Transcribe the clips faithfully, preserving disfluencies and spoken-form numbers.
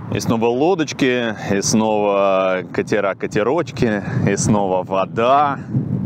И снова лодочки, и снова катера-катерочки, и снова вода.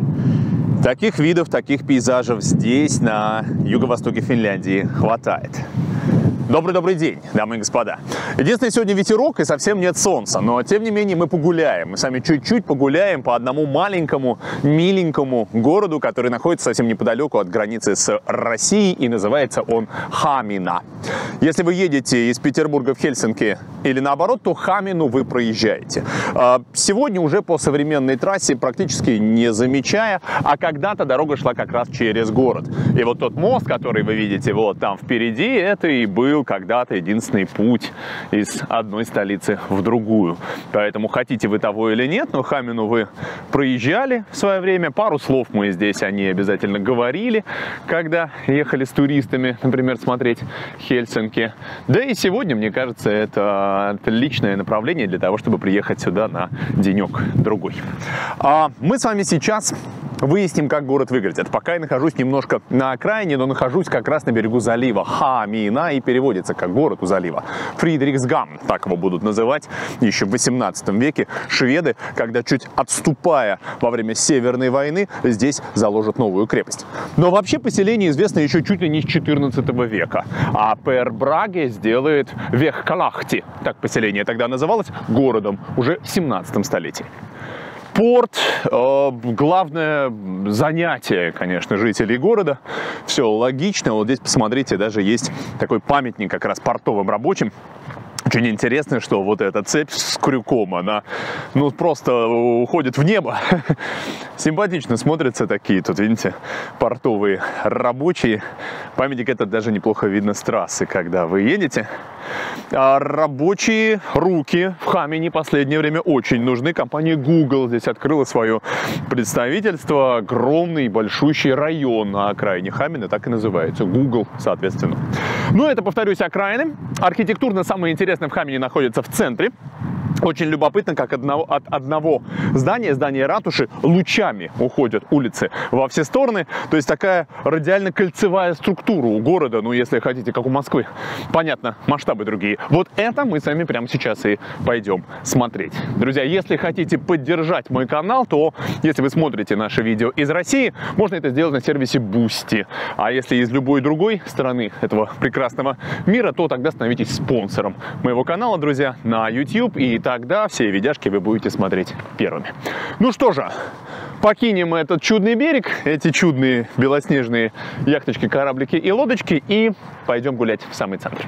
Таких видов, таких пейзажей здесь, на юго-востоке Финляндии, хватает. Добрый-добрый день, дамы и господа. Единственное, сегодня ветерок и совсем нет солнца, но тем не менее мы погуляем. Мы сами чуть-чуть погуляем по одному маленькому, миленькому городу, который находится совсем неподалеку от границы с Россией, и называется он Хамина. Если вы едете из Петербурга в Хельсинки или наоборот, то Хамину вы проезжаете. Сегодня уже по современной трассе, практически не замечая, а когда-то дорога шла как раз через город. И вот тот мост, который вы видите вот там впереди, это и был когда-то единственный путь из одной столицы в другую. Поэтому хотите вы того или нет, но Хамину вы проезжали в свое время. Пару слов мы здесь они обязательно говорили, когда ехали с туристами, например, смотреть Хельсинки. Да и сегодня, мне кажется, это отличное направление для того, чтобы приехать сюда на денек-другой. А мы с вами сейчас выясним, как город выглядит. Пока я нахожусь немножко на окраине, но нахожусь как раз на берегу залива Хамина, и переводится как город у залива. Фридрихсгамн, так его будут называть еще в восемнадцатом веке шведы, когда чуть отступая во время Северной войны, здесь заложат новую крепость. Но вообще поселение известно еще чуть ли не с четырнадцатого века. А Пер Браге сделает Вехкалахти, так поселение тогда называлось, городом уже в семнадцатом столетии. Порт, э, главное занятие, конечно, жителей города. Все логично. Вот здесь, посмотрите, даже есть такой памятник как раз портовым рабочим. Очень интересно, что вот эта цепь с крюком, она ну просто уходит в небо. Симпатично смотрятся такие, тут, видите, портовые рабочие. Памятник этот даже неплохо видно с трассы, когда вы едете. А рабочие руки в Хамине в последнее время очень нужны. Компания Google здесь открыла свое представительство. Огромный, большущий район на окраине Хамина, так и называется. Google, соответственно. Ну, это, повторюсь, окраины. Архитектурно самое интересное в Хамине находится в центре. Очень любопытно, как одного, от одного здания, здания ратуши, лучами уходят улицы во все стороны. То есть такая радиально-кольцевая структура у города, ну, если хотите, как у Москвы. Понятно, масштабы другие. Вот это мы с вами прямо сейчас и пойдем смотреть. Друзья, если хотите поддержать мой канал, то если вы смотрите наши видео из России, можно это сделать на сервисе Boosty. А если из любой другой страны этого прекрасного мира, то тогда становитесь спонсором моего канала, друзья, на YouTube, и тогда все видяшки вы будете смотреть первыми. Ну что же, покинем этот чудный берег, эти чудные белоснежные яхточки, кораблики и лодочки, и пойдем гулять в самый центр.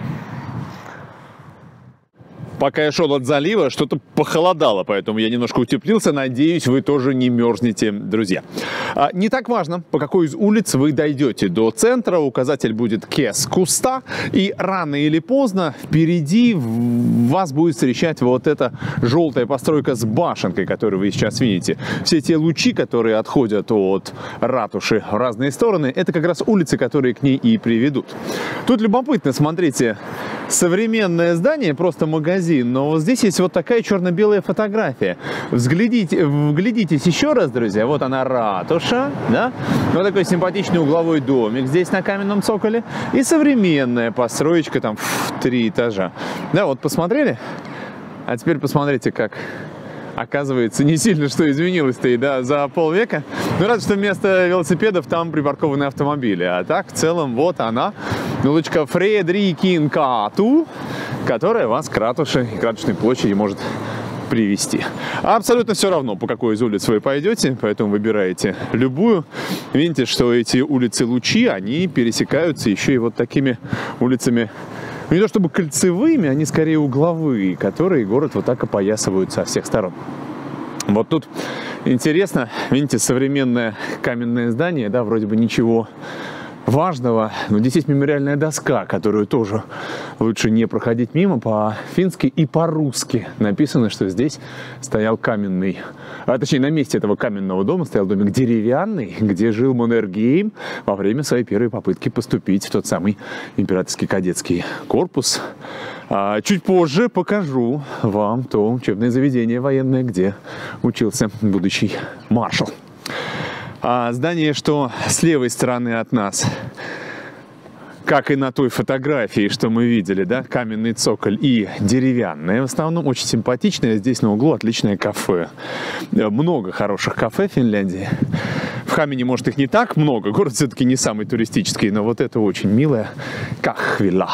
Пока я шел от залива, что-то похолодало, поэтому я немножко утеплился. Надеюсь, вы тоже не мерзнете, друзья. А, не так важно, по какой из улиц вы дойдете до центра. Указатель будет Кескуста. И рано или поздно впереди вас будет встречать вот эта желтая постройка с башенкой, которую вы сейчас видите. Все те лучи, которые отходят от ратуши в разные стороны, это как раз улицы, которые к ней и приведут. Тут любопытно, смотрите, современное здание, просто магазин. Но вот здесь есть вот такая черно-белая фотография. Взглядите, вглядитесь еще раз, друзья. Вот она, ратуша, да? Вот такой симпатичный угловой домик здесь на каменном цоколе. И современная построечка там в три этажа. Да, вот посмотрели? А теперь посмотрите, как... Оказывается, не сильно что изменилось-то и да, за полвека. Ну, рад, что вместо велосипедов там припаркованы автомобили. А так, в целом, вот она, улочка Фредрикинкату, которая вас к ратуше и к ратушной площади может привести. А абсолютно все равно, по какой из улиц вы пойдете, поэтому выбираете любую. Видите, что эти улицы Лучи, они пересекаются еще и вот такими улицами. Не то чтобы кольцевыми, они скорее угловые, которые город вот так опоясывают со всех сторон. Вот тут интересно, видите, современное каменное здание, да, вроде бы ничего важного, но здесь есть мемориальная доска, которую тоже лучше не проходить мимо. По-фински и по-русски написано, что здесь стоял каменный, а точнее на месте этого каменного дома стоял домик деревянный, где жил Маннергейм во время своей первой попытки поступить в тот самый императорский кадетский корпус. А чуть позже покажу вам то учебное заведение военное, где учился будущий маршал. А здание, что с левой стороны от нас, как и на той фотографии, что мы видели, да, каменный цоколь и деревянные. В основном очень симпатичное. Здесь на углу отличное кафе. Много хороших кафе в Финляндии. В Хамине, может, их не так много. Город все-таки не самый туристический, но вот это очень милое. Кахвила.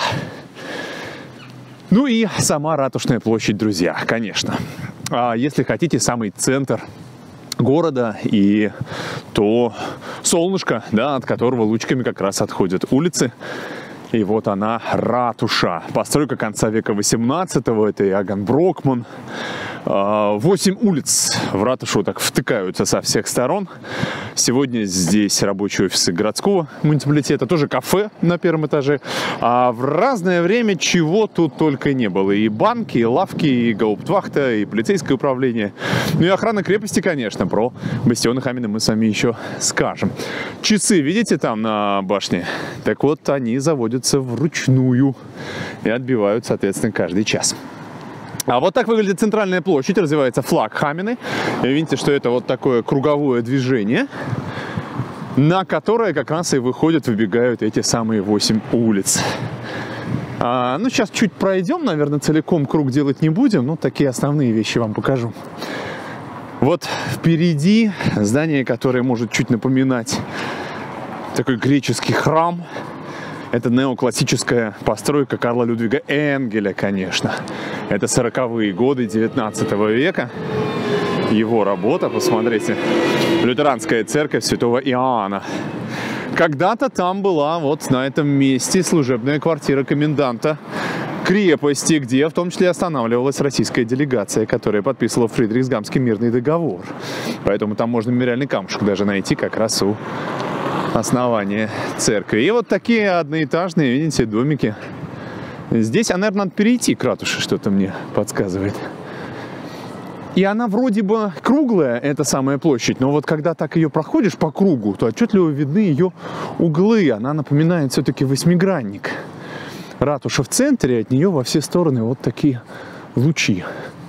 Ну и сама Ратушная площадь, друзья, конечно. А если хотите, самый центр города, и то солнышко, да, от которого лучиками как раз отходят улицы. И вот она, ратуша. Постройка конца века восемнадцатого, это Иоганн Брокман. Восемь улиц в ратушу так втыкаются со всех сторон. Сегодня здесь рабочие офисы городского муниципалитета, тоже кафе на первом этаже. А в разное время чего тут только не было. И банки, и лавки, и гауптвахта, и полицейское управление. Ну и охрана крепости, конечно. Про бастионы Хамина мы с вами еще скажем. Часы, видите, там на башне? Так вот, они заводятся вручную и отбивают, соответственно, каждый час. А вот так выглядит центральная площадь, развивается флаг Хамины. И видите, что это вот такое круговое движение, на которое как раз и выходят, выбегают эти самые восемь улиц. А, ну, сейчас чуть пройдем, наверное, целиком круг делать не будем, но такие основные вещи вам покажу. Вот впереди здание, которое может чуть напоминать такой греческий храм. Это неоклассическая постройка Карла Людвига Энгеля, конечно. Это сороковые годы девятнадцатого века. Его работа, посмотрите. Лютеранская церковь святого Иоанна. Когда-то там была вот на этом месте служебная квартира коменданта крепости, где в том числе останавливалась российская делегация, которая подписывала Фридрихсгамский мирный договор. Поэтому там можно мемориальный камушек даже найти как раз у основание церкви. И вот такие одноэтажные, видите, домики. Здесь, а, наверное, надо перейти к ратуше, что-то мне подсказывает. И она вроде бы круглая, эта самая площадь, но вот когда так ее проходишь по кругу, то отчетливо видны ее углы. Она напоминает все-таки восьмигранник. Ратуша в центре, от нее во все стороны вот такие лучи.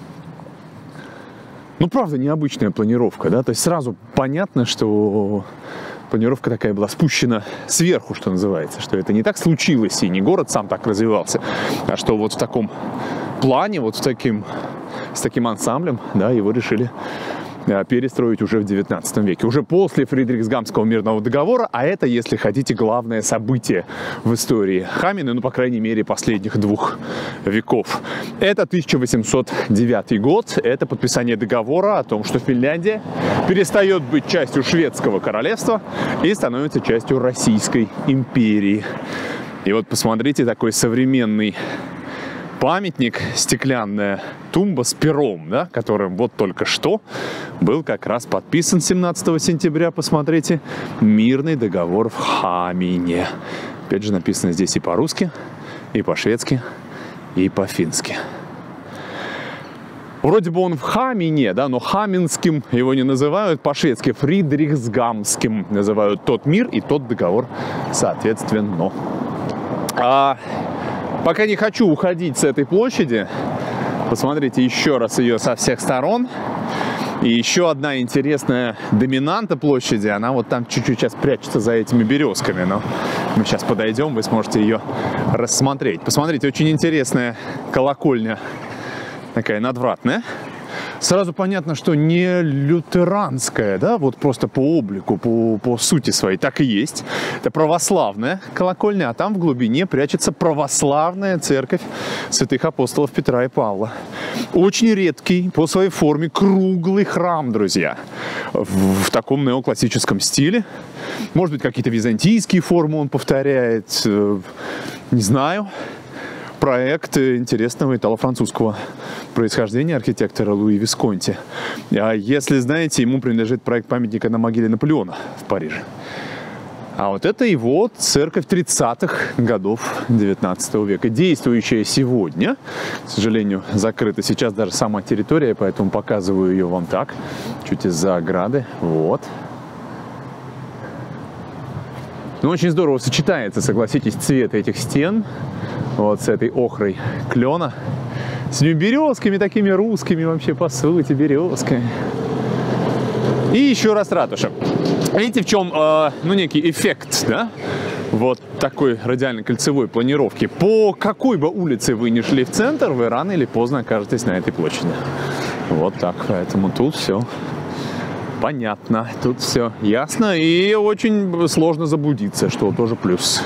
Ну, правда, необычная планировка, да? То есть сразу понятно, что планировка такая была спущена сверху, что называется, что это не так случилось, и не город сам так развивался, а что вот в таком плане, вот в таким, с таким ансамблем, да, его решили перестроить уже в девятнадцатом веке, уже после Фридрихсгамского мирного договора, а это, если хотите, главное событие в истории Хамины, ну, по крайней мере, последних двух веков. Это тысяча восемьсот девятый год, это подписание договора о том, что Финляндия перестает быть частью шведского королевства и становится частью Российской империи. И вот посмотрите, такой современный памятник, стеклянная тумба с пером, да, которым вот только что был как раз подписан семнадцатого сентября, посмотрите, мирный договор в Хамине. Опять же, написано здесь и по-русски, и по-шведски, и по-фински. Вроде бы он в Хамине, да, но хаминским его не называют, по-шведски фридрихсгамским называют тот мир и тот договор, соответственно. А пока не хочу уходить с этой площади. Посмотрите еще раз ее со всех сторон. И еще одна интересная доминанта площади. Она вот там чуть-чуть сейчас прячется за этими березками. Но мы сейчас подойдем, вы сможете ее рассмотреть. Посмотрите, очень интересная колокольня. Такая надвратная. Сразу понятно, что не лютеранская, да, вот просто по облику, по, по сути своей, так и есть. Это православная колокольня, а там в глубине прячется православная церковь святых апостолов Петра и Павла. Очень редкий по своей форме круглый храм, друзья, в, в таком неоклассическом стиле. Может быть, какие-то византийские формы он повторяет, э, не знаю. Проект интересного итало-французского происхождения архитектора Луи Висконти. А если знаете, ему принадлежит проект памятника на могиле Наполеона в Париже. А вот это его церковь тридцатых годов девятнадцатого века, действующая сегодня. К сожалению, закрыта сейчас даже сама территория, поэтому показываю ее вам так, чуть из-за ограды. Вот. Ну, очень здорово сочетается, согласитесь, цвет этих стен. Вот с этой охрой клена. С ними березками такими русскими вообще, по сути, березками. И еще раз ратуша. Видите, в чем, э, ну, некий эффект, да? вот такой радиально-кольцевой планировки. По какой бы улице вы ни шли в центр, вы рано или поздно окажетесь на этой площади. Вот так, поэтому тут все понятно, тут все ясно и очень сложно заблудиться, что тоже плюс.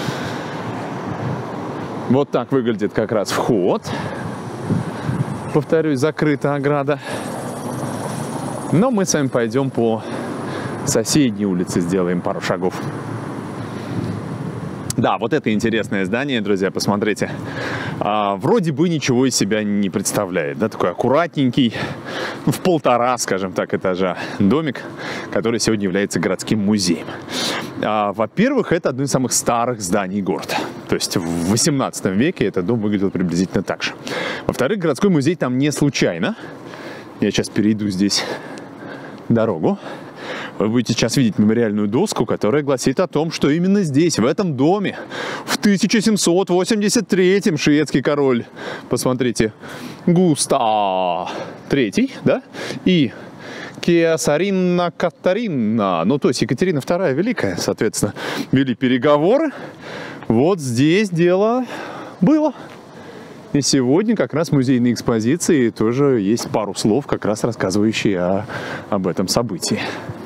Вот так выглядит как раз вход. Повторюсь, закрыта ограда. Но мы с вами пойдем по соседней улице, сделаем пару шагов. Да, вот это интересное здание, друзья, посмотрите. А, вроде бы ничего из себя не представляет. Да, такой аккуратненький, в полтора, скажем так, этажа домик, который сегодня является городским музеем. А, во-первых, это одно из самых старых зданий города. То есть в восемнадцатом веке этот дом выглядел приблизительно так же. Во-вторых, городской музей там не случайно. Я сейчас перейду здесь дорогу. Вы будете сейчас видеть мемориальную доску, которая гласит о том, что именно здесь, в этом доме, в тысяча семьсот восемьдесят третьем шведский король, посмотрите, Густав третий, да, и Кесарина Катарина, ну то есть Екатерина вторая Великая, соответственно, вели переговоры. Вот здесь дело было. И сегодня как раз в музейной экспозиции тоже есть пару слов, как раз рассказывающие о, об этом событии.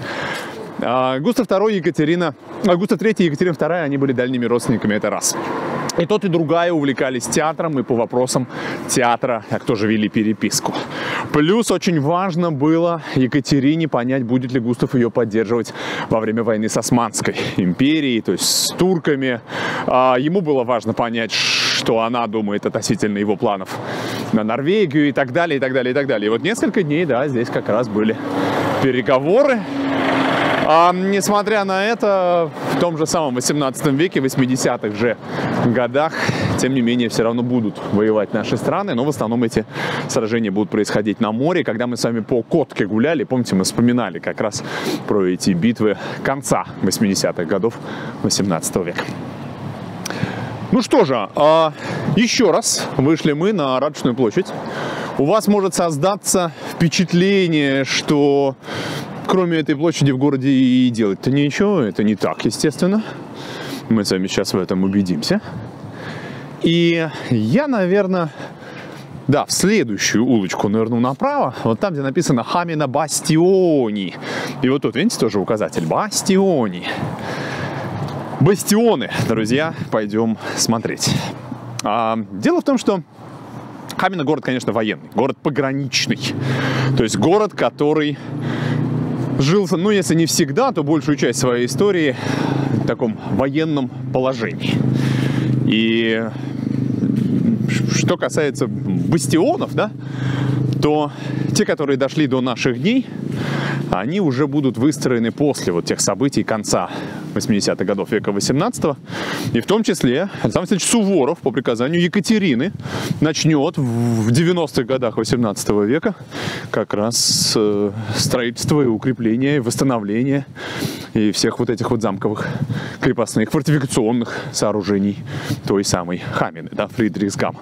А, Густав второй и Екатерина, а, Густав третий и Екатерина вторая, они были дальними родственниками, это раз. И тот, и другая увлекались театром, и по вопросам театра тоже вели переписку. Плюс очень важно было Екатерине понять, будет ли Густав ее поддерживать во время войны с Османской империей, то есть с турками. А, ему было важно понять, что она думает относительно его планов на Норвегию и так далее, и так далее, и так далее. И вот несколько дней, да, здесь как раз были переговоры. А, несмотря на это, в том же самом восемнадцатом веке, восьмидесятых же годах, тем не менее, все равно будут воевать наши страны, но в основном эти сражения будут происходить на море. Когда мы с вами по Котке гуляли, помните, мы вспоминали как раз про эти битвы конца восьмидесятых годов восемнадцатого века. Ну что же, а, еще раз вышли мы на Ратушную площадь. У вас может создаться впечатление, что кроме этой площади в городе и делать-то ничего. Это не так, естественно. Мы с вами сейчас в этом убедимся. И я, наверное, да, в следующую улочку нырну направо. Вот там, где написано Хамина Бастиони. И вот тут, видите, тоже указатель Бастиони. Бастионы, друзья, пойдем смотреть. А, дело в том, что Хамина город, конечно, военный, город пограничный. То есть город, который жил, ну, если не всегда, то большую часть своей истории в таком военном положении. И что касается бастионов, да, то те, которые дошли до наших дней, они уже будут выстроены после вот тех событий конца восьмидесятых годов века восемнадцатого. И в том числе Александр Васильевич Суворов по приказанию Екатерины начнет в девяностых годах восемнадцатого века как раз э, строительство и укрепление, и восстановление и всех вот этих вот замковых крепостных фортификационных сооружений той самой Хамины, да, Фридрихсгама.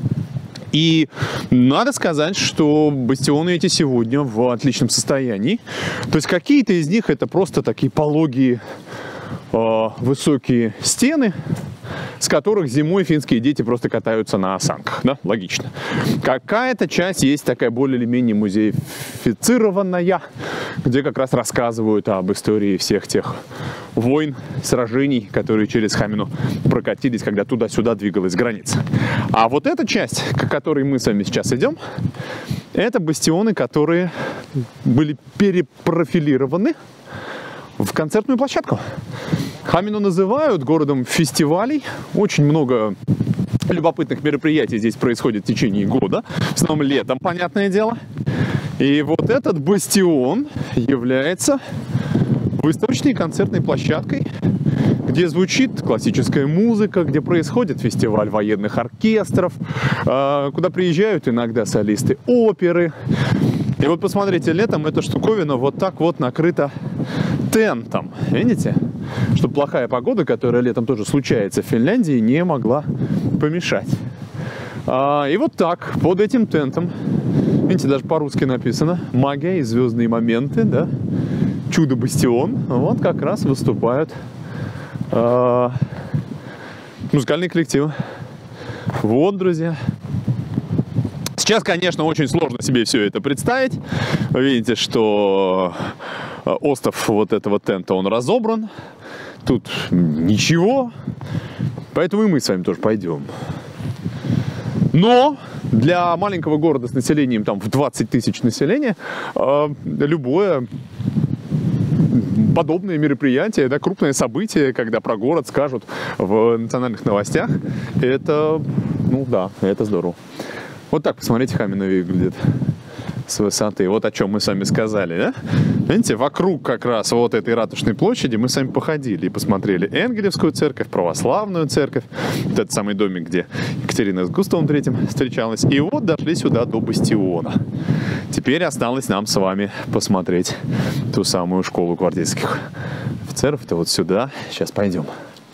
И надо сказать, что бастионы эти сегодня в отличном состоянии. То есть какие-то из них это просто такие пологие э, высокие стены, с которых зимой финские дети просто катаются на санках. Да? Логично. Какая-то часть есть такая более или менее музеифицированная, где как раз рассказывают об истории всех тех войн, сражений, которые через Хамину прокатились, когда туда-сюда двигалась граница. А вот эта часть, к которой мы с вами сейчас идем, это бастионы, которые были перепрофилированы в концертную площадку. Хамину называют городом фестивалей. Очень много любопытных мероприятий здесь происходит в течение года. В основном летом, понятное дело. И вот этот бастион является выставочной концертной площадкой, где звучит классическая музыка, где происходит фестиваль военных оркестров, куда приезжают иногда солисты оперы. И вот посмотрите, летом эта штуковина вот так вот накрыта тентом. Видите? Чтобы плохая погода, которая летом тоже случается в Финляндии, не могла помешать. А, и вот так, под этим тентом, видите, даже по-русски написано «Магия и звездные моменты», да? «Чудо-бастион». Вот как раз выступают э, музыкальные коллективы. Вот, друзья. Сейчас, конечно, очень сложно себе все это представить. Вы видите, что остов вот этого тента, он разобран. Тут ничего. Поэтому и мы с вами тоже пойдем. Но для маленького города с населением там в двадцать тысяч населения э, любое подобное мероприятие, да, крупное событие, когда про город скажут в национальных новостях, это, ну да, это здорово. Вот так, посмотрите, Хамино выглядит с высоты. Вот о чем мы с вами сказали, да? Видите, вокруг как раз вот этой Ратушной площади мы с вами походили и посмотрели Энгелевскую церковь, православную церковь, вот этот самый домик, где Екатерина с Густавом третьим встречалась. И вот дошли сюда до бастиона. Теперь осталось нам с вами посмотреть ту самую школу гвардейских офицеров. Это вот сюда. Сейчас пойдем.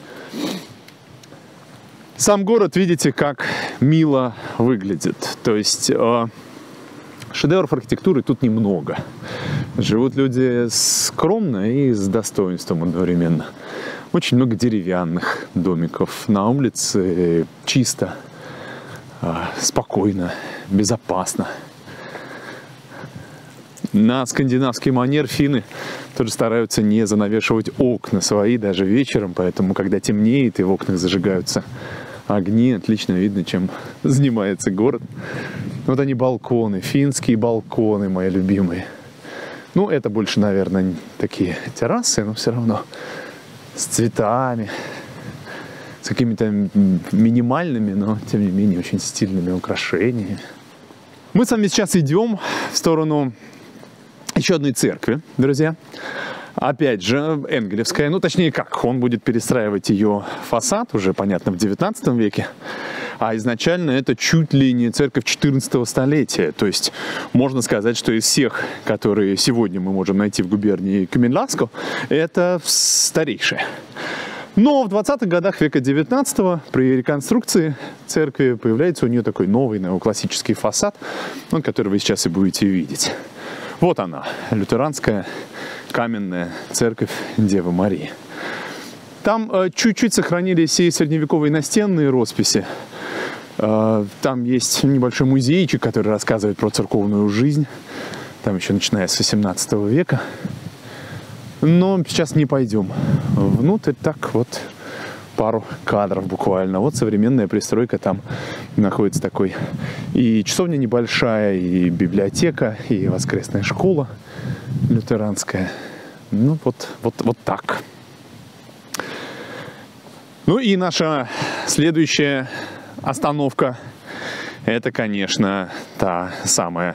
Сам город, видите, как мило выглядит. То есть э, шедевров архитектуры тут немного. Живут люди скромно и с достоинством одновременно. Очень много деревянных домиков. На улице чисто, э, спокойно, безопасно. На скандинавский манер финны тоже стараются не занавешивать окна свои даже вечером, поэтому, когда темнеет и в окнах зажигаются огни, отлично видно, чем занимается город. Вот они, балконы, финские балконы, мои любимые. Ну, это больше, наверное, такие террасы, но все равно с цветами, с какими-то минимальными, но, тем не менее, очень стильными украшениями. Мы с вами сейчас идем в сторону еще одной церкви, друзья. Опять же, Энгелевская, ну точнее как, он будет перестраивать ее фасад, уже понятно, в девятнадцатом веке. А изначально это чуть ли не церковь четырнадцатого столетия. То есть можно сказать, что из всех, которые сегодня мы можем найти в губернии Кёменласко, это старейшая. Но в двадцатых годах века девятнадцатого при реконструкции церкви появляется у нее такой новый неоклассический фасад, который вы сейчас и будете видеть. Вот она, лютеранская каменная церковь Девы Марии. Там чуть-чуть э, сохранились и средневековые настенные росписи. Э, там есть небольшой музейчик, который рассказывает про церковную жизнь. Там еще начиная с восемнадцатого века. Но сейчас не пойдем внутрь, так вот пару кадров буквально. Вот современная пристройка, там находится такой и часовня небольшая, и библиотека, и воскресная школа лютеранская. Ну вот, вот, вот так. Ну и наша следующая остановка, это, конечно, та самая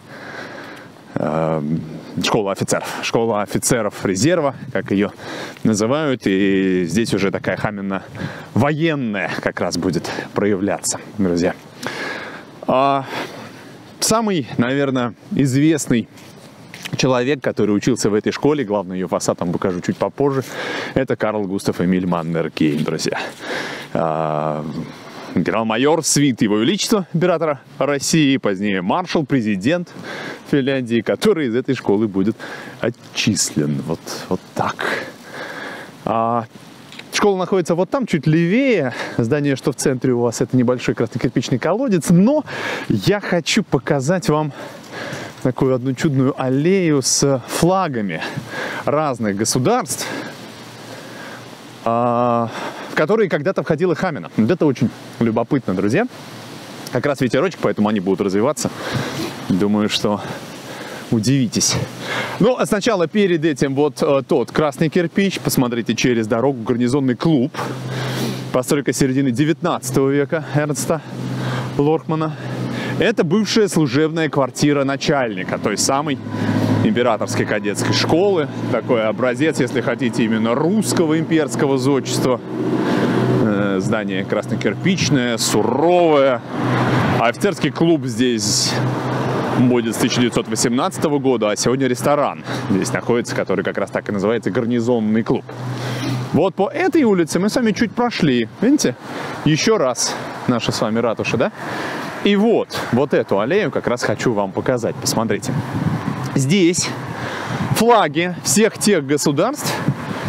э, школа офицеров. Школа офицеров резерва, как ее называют. И здесь уже такая Хамино военная как раз будет проявляться, друзья. А, самый, наверное, известный человек, который учился в этой школе, главный ее фасад вам покажу чуть попозже, это Карл Густав Эмиль Маннергейм, друзья. А, генерал-майор, свит Его Величества, императора России, позднее маршал, президент Финляндии, который из этой школы будет отчислен. Вот, вот так. А, школа находится вот там, чуть левее. Здание, что в центре у вас, это небольшой красно-кирпичный колодец. Но я хочу показать вам такую одну чудную аллею с флагами разных государств, в которые когда-то входила Хамино. Вот это очень любопытно, друзья. Как раз ветерочек, поэтому они будут развиваться. Думаю, что удивитесь. Ну, а сначала перед этим вот э, тот красный кирпич. Посмотрите, через дорогу гарнизонный клуб. Постройка середины девятнадцатого века Эрнста Лорхмана. Это бывшая служебная квартира начальника, той самой императорской кадетской школы. Такой образец, если хотите, именно русского имперского зодчества. Э, здание краснокирпичное, суровое. Офицерский клуб здесь будет с тысяча девятьсот восемнадцатого года, а сегодня ресторан здесь находится, который как раз так и называется гарнизонный клуб. Вот по этой улице мы с вами чуть прошли. Видите? Еще раз наша с вами ратуша, да? И вот, вот эту аллею как раз хочу вам показать. Посмотрите. Здесь флаги всех тех государств,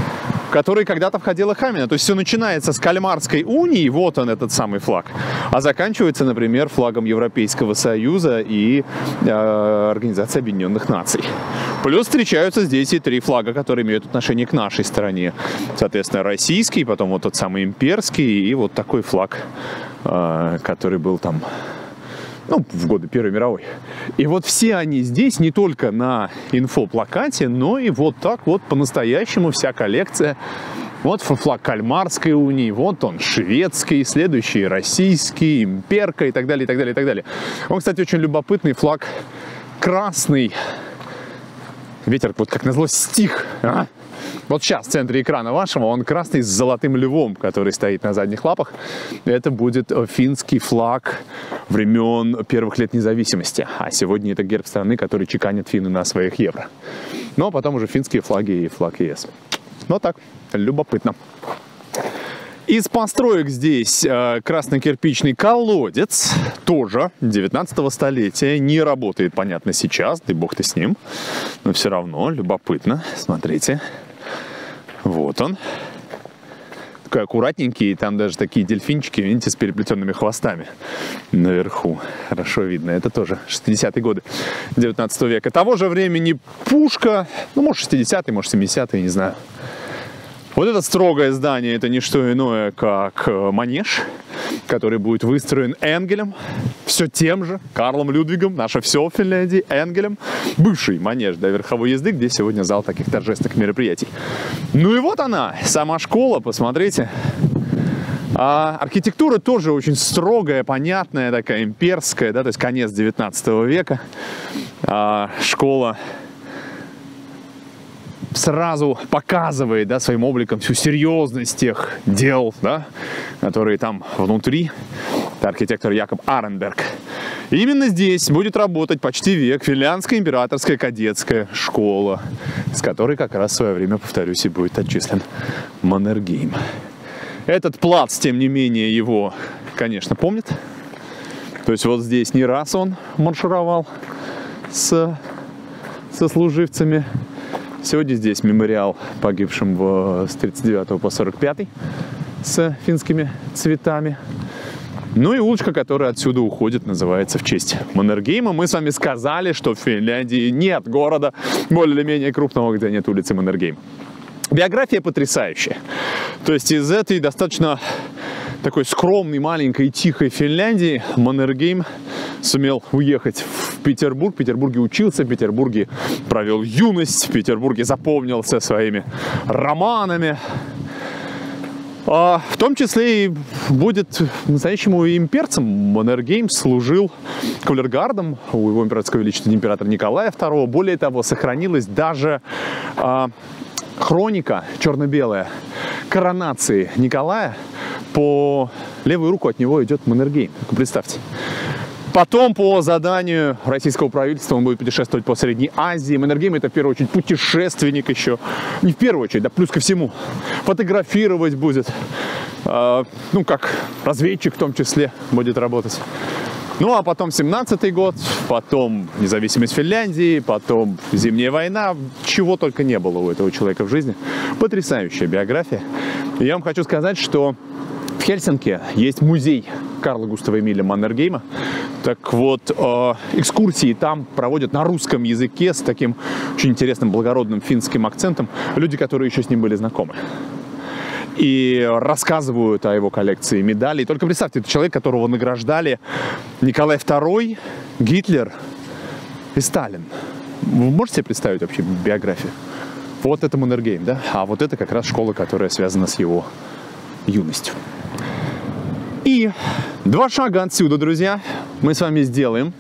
в который когда-то входила Хамина. То есть все начинается с Кальмарской унии, вот он, этот самый флаг, а заканчивается, например, флагом Европейского Союза и э, Организации Объединенных Наций. Плюс встречаются здесь и три флага, которые имеют отношение к нашей стране. Соответственно, российский, потом вот тот самый имперский и вот такой флаг, э, который был там, ну, в годы Первой мировой. И вот все они здесь не только на инфоплакате, но и вот так вот по-настоящему вся коллекция. Вот флаг Кальмарской унии, вот он шведский, следующий российский, имперка и так далее, и так далее, и так далее. Он, кстати, очень любопытный флаг красный. Ветер вот как назло стих. А? Вот сейчас в центре экрана вашего он красный с золотым львом, который стоит на задних лапах. Это будет финский флаг времен первых лет независимости. А сегодня это герб страны, который чеканят финны на своих евро. Но потом уже финские флаги и флаг ЕС. Ну так, любопытно. Из построек здесь э, красно-кирпичный колодец, тоже девятнадцатого столетия, не работает, понятно, сейчас, да и бог ты с ним, но все равно любопытно, смотрите, вот он, такой аккуратненький, там даже такие дельфинчики, видите, с переплетенными хвостами наверху, хорошо видно, это тоже шестидесятые годы девятнадцатого века, того же времени пушка, ну, может, шестидесятые, может, семидесятые, не знаю. Вот это строгое здание, это не что иное, как манеж, который будет выстроен Энгелем, все тем же, Карлом Людвигом, наше все в Финляндии, Энгелем. Бывший манеж для верховой езды, где сегодня зал таких торжественных мероприятий. Ну и вот она, сама школа, посмотрите. А архитектура тоже очень строгая, понятная, такая имперская, да, то есть конец девятнадцатого века. А школа сразу показывает, да, своим обликом всю серьезность тех дел, да, которые там внутри. Это архитектор Якоб Аренберг. И именно здесь будет работать почти век финляндская императорская кадетская школа, с которой как раз в свое время, повторюсь, и будет отчислен Маннергейм. Этот плац, тем не менее, его, конечно, помнит. То есть вот здесь не раз он маршировал с сослуживцами. Сегодня здесь мемориал погибшим в, с тридцать девятого по сорок пятый с финскими цветами. Ну и улочка, которая отсюда уходит, называется в честь Маннергейма. Мы с вами сказали, что в Финляндии нет города более-менее крупного, где нет улицы Маннергейм. Биография потрясающая. То есть из этой достаточно такой скромной, маленькой и тихой Финляндии Маннергейм сумел уехать в Петербург. В Петербурге учился, в Петербурге провел юность, в Петербурге запомнился своими романами. А в том числе и будет настоящему имперцем. Маннергейм служил кавалергардом у его императорского величества императора Николая второго. Более того, сохранилась даже а, хроника черно-белая коронации Николая. По левую руку от него идет Маннергейм. Представьте. Потом по заданию российского правительства он будет путешествовать по Средней Азии. Маннергейм — это в первую очередь путешественник еще. Не в первую очередь, да плюс ко всему. Фотографировать будет. Э, ну, как разведчик в том числе будет работать. Ну, а потом семнадцатый год, потом независимость Финляндии, потом Зимняя война. Чего только не было у этого человека в жизни. Потрясающая биография. И я вам хочу сказать, что в Хельсинки есть музей Карла Густава Эмиля Маннергейма. Так вот, э, экскурсии там проводят на русском языке с таким очень интересным благородным финским акцентом люди, которые еще с ним были знакомы. И рассказывают о его коллекции медалей. Только представьте, это человек, которого награждали Николай второй, Гитлер и Сталин. Вы можете себе представить вообще биографию? Вот это Маннергейм, да? А вот это как раз школа, которая связана с его юностью. И два шага отсюда, друзья, мы с вами сделаем.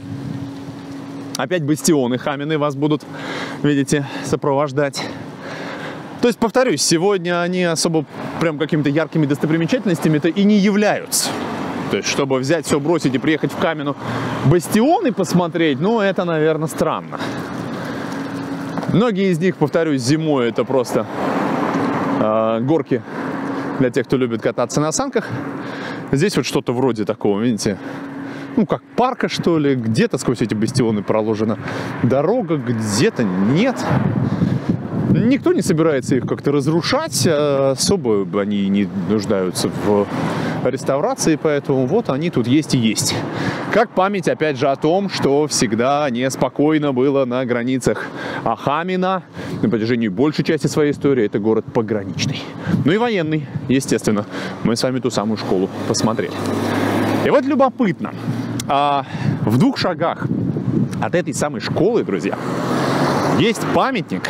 Опять бастионы Хамины вас будут, видите, сопровождать. То есть, повторюсь, сегодня они особо прям какими-то яркими достопримечательностями-то и не являются. То есть, чтобы взять все, бросить и приехать в Камину бастионы посмотреть, ну, это, наверное, странно. Многие из них, повторюсь, зимой это просто э, горки для тех, кто любит кататься на санках. Здесь вот что-то вроде такого, видите, ну, как парка, что ли. Где-то сквозь эти бастионы проложена дорога, где-то нет. Никто не собирается их как-то разрушать, особо они не нуждаются в реставрации, поэтому вот они тут есть и есть. Как память, опять же, о том, что всегда неспокойно было на границах Ахамина на протяжении большей части своей истории. Это город пограничный. Ну и военный, естественно. Мы с вами ту самую школу посмотрели. И вот любопытно, а в двух шагах от этой самой школы, друзья, есть памятник,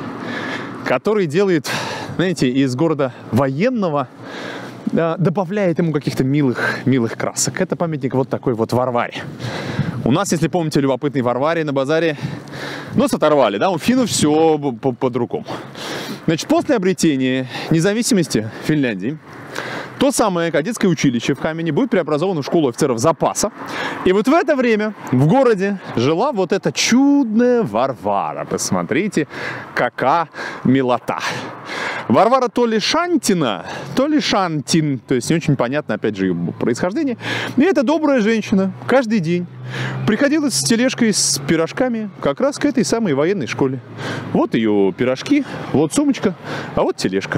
который делает, знаете, из города военного, добавляет ему каких-то милых, милых красок. Это памятник вот такой вот Варваре. У нас, если помните, любопытный Варваре на базаре нос оторвали, да, у финнов все по-другому. Значит, после обретения независимости Финляндии то самое кадетское училище в Хамине будет преобразовано в школу офицеров запаса. И вот в это время в городе жила вот эта чудная Варвара. Посмотрите, какая милота. Варвара то ли Шантина, то ли Шантин, то есть не очень понятно, опять же, ее происхождение. И эта добрая женщина каждый день приходила с тележкой с пирожками как раз к этой самой военной школе. Вот ее пирожки, вот сумочка, а вот тележка.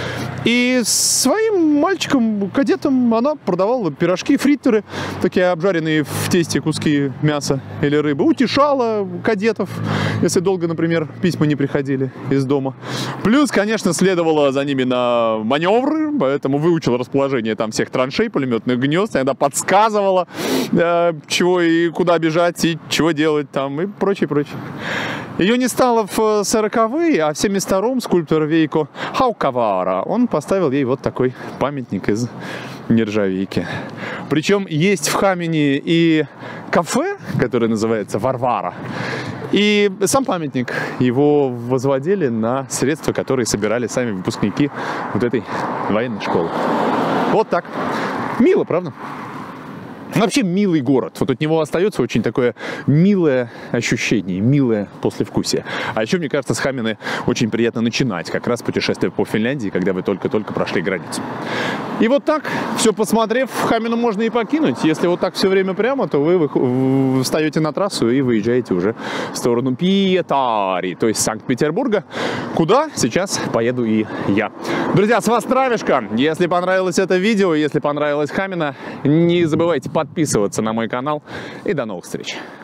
И своим мальчикам-кадетам она продавала пирожки, фриттеры, такие обжаренные в тесте куски мяса или рыбы. Утешала кадетов, если долго, например, письма не приходили из дома. Плюс, конечно, следовала за ними на маневры, поэтому выучила расположение там всех траншей, пулеметных гнезд, иногда подсказывала, э, чего и куда бежать, и чего делать там, и прочее, прочее. Ее не стало в сороковые, а в семьдесят втором скульптор Вейко Хаукавара, он поставил ей вот такой памятник из нержавейки. Причем есть в Хамине и кафе, которое называется Варвара, и сам памятник его возводили на средства, которые собирали сами выпускники вот этой военной школы. Вот так. Мило, правда? Вообще милый город. Вот от него остается очень такое милое ощущение, милое послевкусие. А еще, мне кажется, с Хамины очень приятно начинать как раз путешествие по Финляндии, когда вы только-только прошли границу. И вот так, все посмотрев, Хамину можно и покинуть. Если вот так все время прямо, то вы встаете на трассу и выезжаете уже в сторону Пиетари, то есть Санкт-Петербурга, куда сейчас поеду и я. Друзья, с вас травишка. Если понравилось это видео, если понравилась Хамина, не забывайте подписываться на мой канал. И до новых встреч.